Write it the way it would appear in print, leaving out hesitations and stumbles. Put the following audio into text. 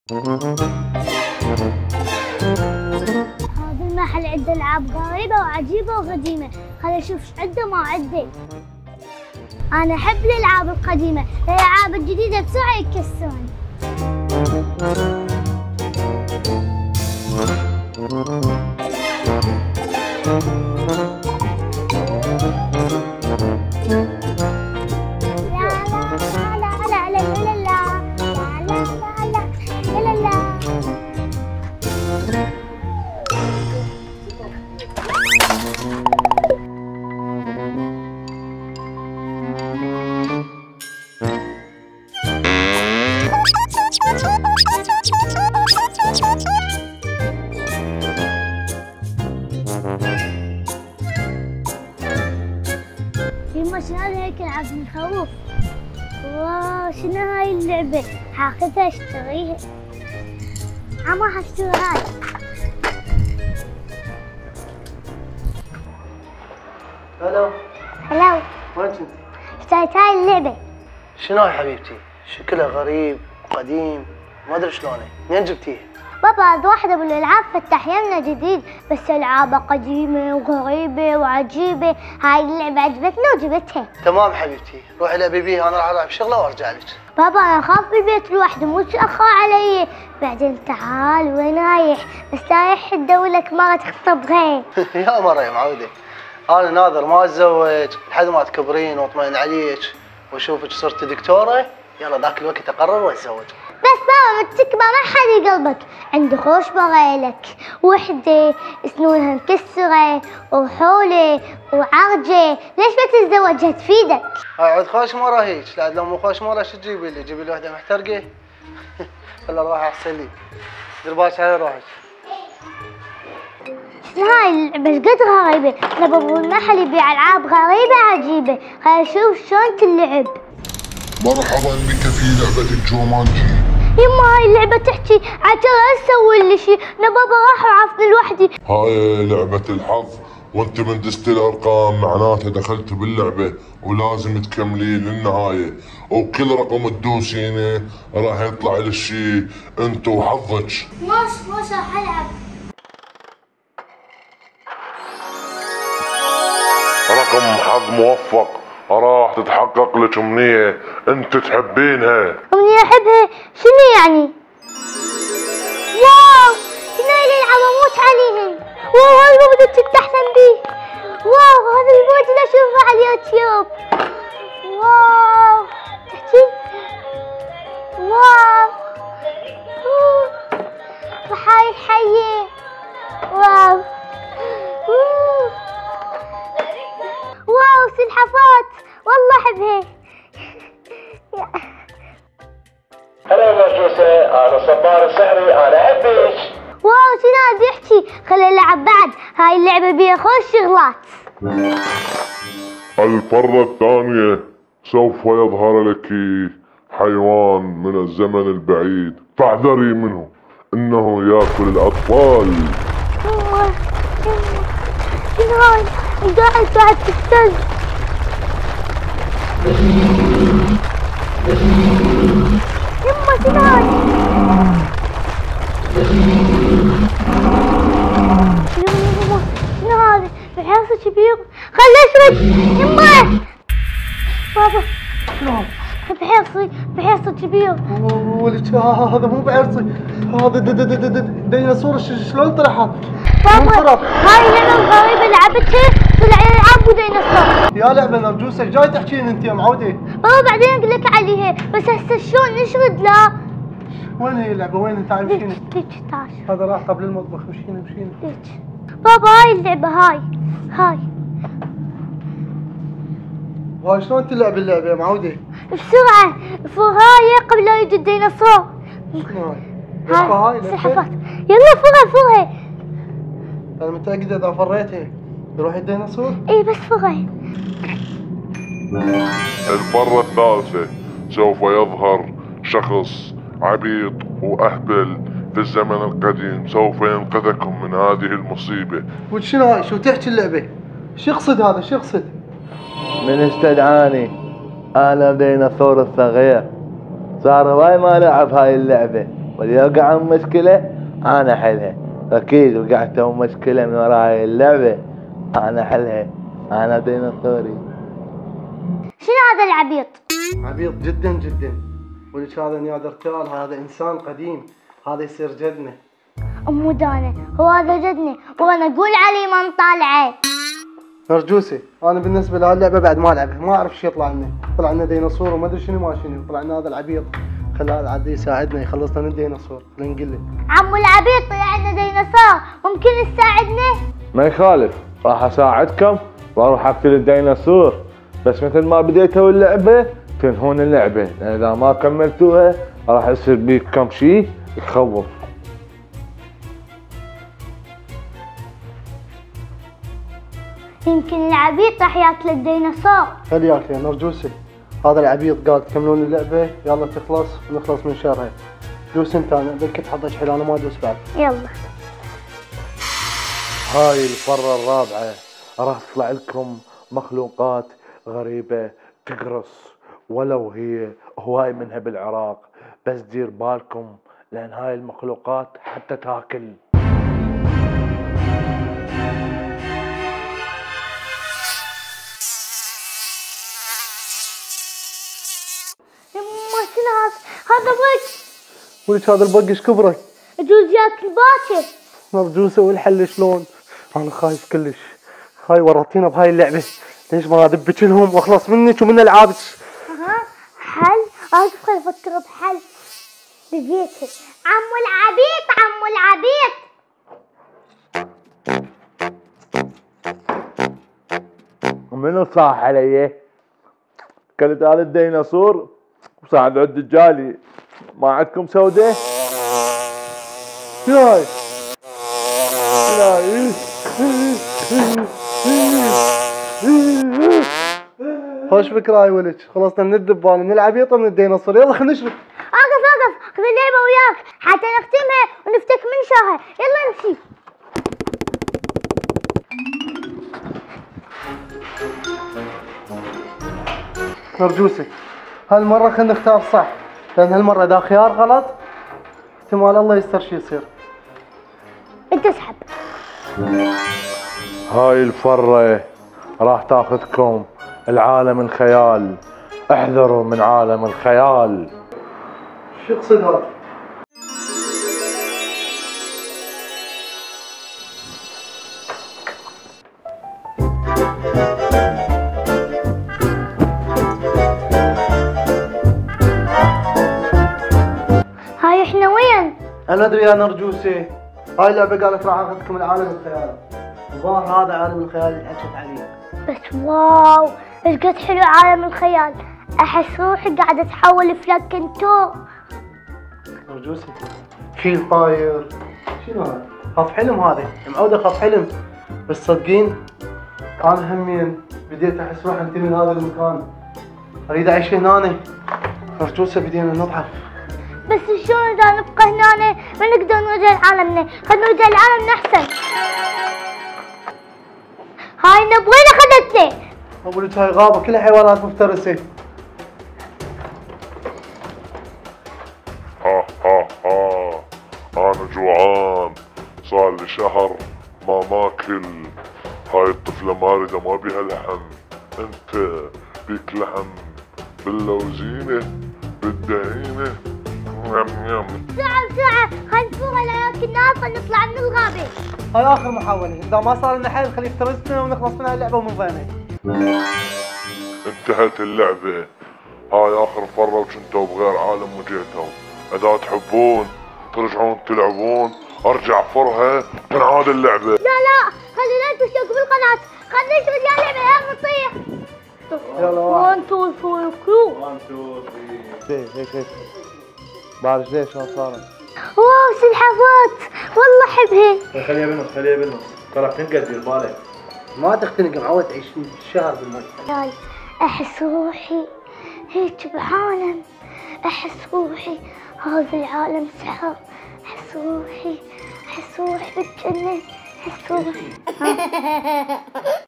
هذا المحل عنده العاب غريبه وعجيبه وقديمه، خليني اشوف ايش عنده ما عنده. انا احب الالعاب القديمه، الالعاب الجديده بسرعه يكسرون. يما شنو هذا هيك العاب خوف؟ واو شنو هاي اللعبة؟ حاخذها اشتريها. عمو حاشتري هاي. هلو. هلو. وين كنتي؟ اشتريت هاي اللعبة. شنو هاي حبيبتي؟ شكلها غريب وقديم ما ادري شلونه، منين جبتيها؟ بابا هذا واحدة من الألعاب فتح يمنا جديد، بس ألعابها قديمة وغريبة وعجيبة، هاي اللعبة عجبتني وجبتها. تمام حبيبتي، روحي لعبي بيها انا راح العب شغله وارجع لك. بابا أنا أخاف بالبيت لوحدي مو تأخر علي، بعدين تعال وين رايح؟ بس رايح تدورلك مرة تخطب غير. يا مريم عودي، انا ناظر ما اتزوج لحد ما تكبرين واطمئن عليك واشوفك صرت دكتوره، يلا ذاك الوقت اقرر واتزوج. بس بابا من تكبر ما حد يقلبك، عندي خوش بغيلك، وحدة سنونها مكسرة وحولة وعرجة، ليش ما تتزوجها تفيدك؟ اقعد خوش مرة هيك، لا لو مو خوش مرة شو تجيبي لي؟ جيبي لي وحدة محترقة؟ يلا روحي احسن لي، دير بالك على روحك. شنو هاي اللعبة ايش قد غريبة؟ انا بابا المحل يبيع العاب غريبة عجيبة، خليني اشوف شلون تلعب. مرحبا بك في لعبة الجومانجي. يما هاي اللعبة تحكي عجل اسوي لي شي، انا بابا راح وعافني لوحدي. هاي لعبة الحظ، وانت من دست الارقام معناتها دخلت باللعبة ولازم تكملين للنهاية، وكل رقم تدوسينه راح يطلع لك شي انت وحظك. مش راح العب. رقم حظ موفق، راح تتحقق لك امنية انت تحبينها. امنية احبها؟ شنو يعني؟ واو شنو هاي الالعاب اموت عليهن. واو هاي المود تحلم بيه. واو هذا المود اللي اشوفه على اليوتيوب. واو تحكي. واو وهاي الحية. واو واو سلحفات والله احبها. هلا نرجوسة، أنا صبار السحري، أنا أحبك. واو شنو هذا يحكي؟ خلينا نلعب بعد، هاي اللعبة بيها خوش شغلات. الفرة الثانية سوف يظهر لك حيوان من الزمن البعيد، فاحذري منه انه ياكل الاطفال. شنو هاي؟ قاعد تهتز. يما شنو هاي؟ شنو هذا؟ بحرصة كبير، خليه يشرب. يما بابا شنو هذا؟ بحرصة كبير. ولك هذا مو بعرسي، هذا ديناصور. شلون طلع هذا؟ بابا هاي اللعبة الغريبة لعبتها طلع العاب وديناصور. يا لعبة نرجوسة جاي تحكين انت يا معودة؟ بابا بعدين اقول لك عليها، بس هسه شلون نشرد لا؟ وين هي اللعبة؟ وين؟ تعال مشينا. ليش تعال. هذا راح قبل المطبخ، مشينا. ليش؟ بابا هاي اللعبة هاي شلون تلعب اللعبة يا معودة؟ بسرعة فوقها قبل لا يجي الديناصور. شنو هاي؟ سلحفات. يلا فوقها. انا متأكد اذا فريتها يروح الديناصور؟ اي بس فوقها. المرة الثالثة سوف يظهر شخص عبيط وأهبل في الزمن القديم، سوف ينقذكم من هذه المصيبة. وشنو هاي؟ شو تحكي اللعبة؟ شو يقصد هذا؟ شو يقصد؟ من استدعاني؟ انا ديناصور الصغير، صار هواي ما لعب هاي اللعبة واللي يوقع مشكلة أنا أحلها. أكيد وقعتوا مشكلة من وراء هاي اللعبة أنا أحلها. أنا ديناصوري. شنو هذا العبيط؟ عبيط جدا جدا. ولك هذا نياندرتال، هذا انسان قديم، هذا يصير جدنا. أمو دانا هو هذا جدني وأنا أقول عليه ما نطالعه. نرجوسي انا بالنسبه لهاللعبه بعد ما العبها، ما اعرف شو يطلع لنا. طلع لنا ديناصور وما ادري شنو ما شنو، طلع لنا هذا العبيط. خلي هذا عاد يساعدنا يخلصنا من الديناصور. خلينا نقول له عمو العبيط طلع لنا ديناصور، ممكن تساعدنا؟ ما يخالف، راح أساعدكم وأروح أقتل الديناصور، بس مثل ما بديتوا اللعبة تنهون اللعبة، لأن إذا ما كملتوها راح يصير بيكم شيء يخوف. يمكن العبيط راح ياكل الديناصور. خلي ياكل يا نرجوسي. هذا العبيط قال تكملون اللعبه يلا تخلص ونخلص من شرها. دوس انت، انا بدك تحضر حيل، انا ما ادوس بعد. يلا. هاي الفرة الرابعة راح تطلع لكم مخلوقات غريبة تقرص، ولو هي هواي منها بالعراق، بس دير بالكم لأن هاي المخلوقات حتى تاكل. يما شنو هذا بق؟ ولك هذا البق ايش كبره؟ يجوز ياكل باكر. نرجوسي والحل شلون؟ انا خايف كلش. هاي ورطينا بهاي اللعبه، ليش ما ادبك لهم واخلص منك ومن العابك؟ حل؟ ادخل افكر بحل. لقيته. عمو العبيط عمو العبيط. منو صاح علي؟ كلت هذا الديناصور وصعد عند الجالي. ما عندكم سودة؟ ياي خوش فكرة هاي ولك. خلصنا من الذبان من العبيط ومن الديناصور، يلا خلينا نشرب. اقف خذ اللعبة وياك حتى نختمها ونفتك من شهر. يلا نمشي. نرجوسي هالمرة خلينا نختار صح، لأن هالمرة إذا خيار غلط احتمال الله يستر شي يصير. انت اسحب. هاي الفرة راح تاخذكم العالم الخيال. احذروا من عالم الخيال. شو يقصد هذا؟ هاي احنا وين؟ أنا أدري يا نرجوسي، هاي اللعبة قالت راح آخذكم العالم الخيالي. الظاهر هذا عالم الخيال اللي حكيت عليه. بس واو ايش قد حلو عالم الخيال. احس روحي قاعدة اتحول لفلاكنتو. نرجوسي فيل طاير. شنو هذا؟ خاف حلم هذا، معودة خاف حلم. بس صدقين أنا همين بديت أحس روحي أنتمي لهذا المكان. أريد أعيش هنا. نرجوسي بدينا نضحك. بس شلون اذا نبقى هنا ما نقدر نرجع لعالمنا؟ خلينا نرجع لعالمنا احسن. هاي نبغينا خذتنا. أقول لك هاي غابة كلها حيوانات مفترسة. ها ها ها، أنا جوعان صار لي شهر ما ماكل. هاي الطفلة ماردة ما بيها لحم، انت بيك لحم باللوزينة بالدهينة. بسرعة خلينا نفوها لا ياكل ناس. خلينا نطلع من الغابة. هاي آخر محاولة، إذا ما صار لنا حل خليه يفترسنا ونخلص من هاللعبة ومن ضينا. انتهت اللعبة. هاي آخر مرة وكنتوا بغير عالم وجيتوا. إذا تحبون ترجعون تلعبون ارجع فرها تنعاد اللعبة. لا خلينا نشترك بالقناة. خلينا نشوف يا لعبة يا نطيح. يلا 1 2 3 كرو. 1 2 3 هيك بعرف ليش شلون صارت. واو سلحفات والله حبها. خليها بالنص ترى بتنقل دير بالك. ما تختنق، معود تعيش شهر بالمي. احس روحي هيك بعالم. احس روحي هذا العالم سحر. احس روحي بالجنة. احس روحي